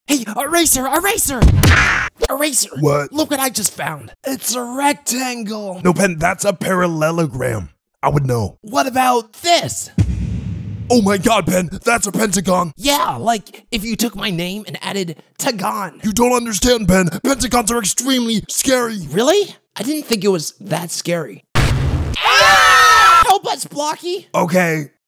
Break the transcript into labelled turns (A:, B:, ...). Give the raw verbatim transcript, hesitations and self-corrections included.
A: Hey, eraser, eraser! Eraser!
B: What?
A: Look what I just found. It's a rectangle.
B: No, Pen, that's a parallelogram. I would know.
A: What about this?
B: Oh my god, Pen, that's a pentagon.
A: Yeah, like if you took my name and added Tagon.
B: You don't understand, Pen. Pentagons are extremely scary.
A: Really? I didn't think it was that scary. Ah! Help us, Blocky!
B: Okay,